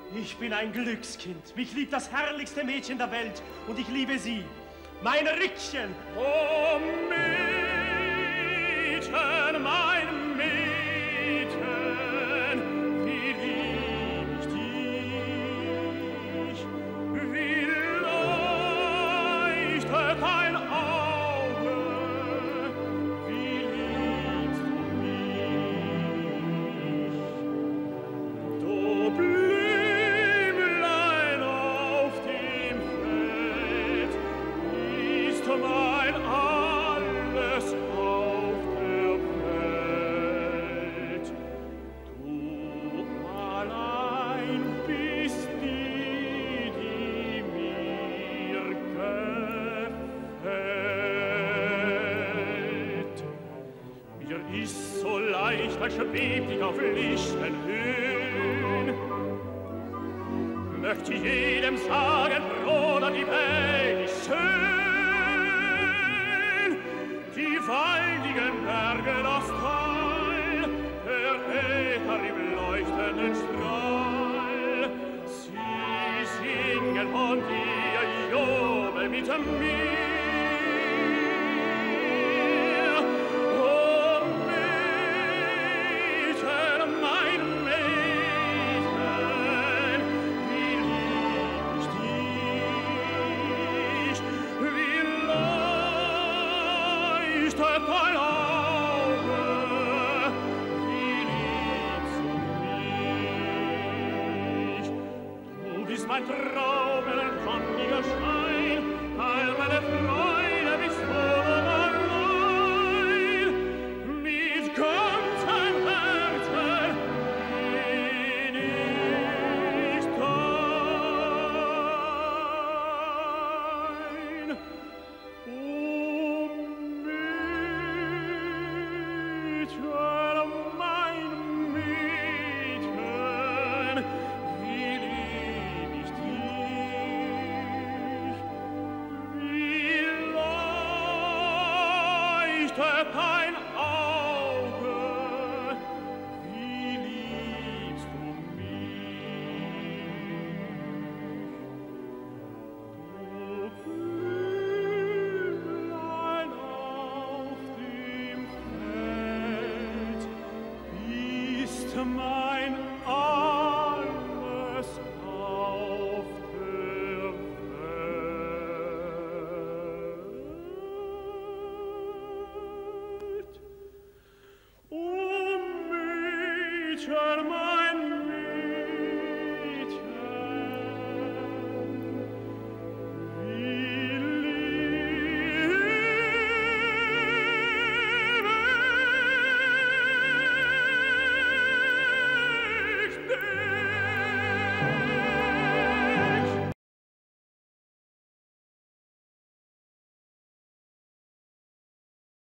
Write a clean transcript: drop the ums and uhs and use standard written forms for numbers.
Ich bin ein Glückskind. Mich liebt das herrlichste Mädchen der Welt und ich liebe sie. Mein Rickchen. Oh, Mädchen, mein Mädchen, wie lieb ich dich, wie leuchtet dein Auge, wie liebst du mich. Du Blümlein auf dem Feld, bist mein alles auf der Welt. Du allein bist die, die mir gefällt. Mir ist so leicht, als schwebt ich auf lichten Höhen. Möcht ich jedem sagen, Bruder, die Welt ist schön. Die waldigen Berge, das Tal, der Äther im leuchtenden Strahl. Sie singen und ihr jubel mit mir. Oh, Mädchen, mein Mädchen, wie lieb ich dich, wie leuchtet dein Auge, wie liebst du mich. Du bist mein Traum, ein sonniger Schein, all meine Freude bist du allein. Mit ganzem Herzen bin ich dein. O Mädchen, mein Mädchen, wie lieb ich dich, wie leuchtet dein Auge, wie liebst du mich. Du Blümlein auf dem Feld, bist mein alles auf der Welt. O Mädchen, mein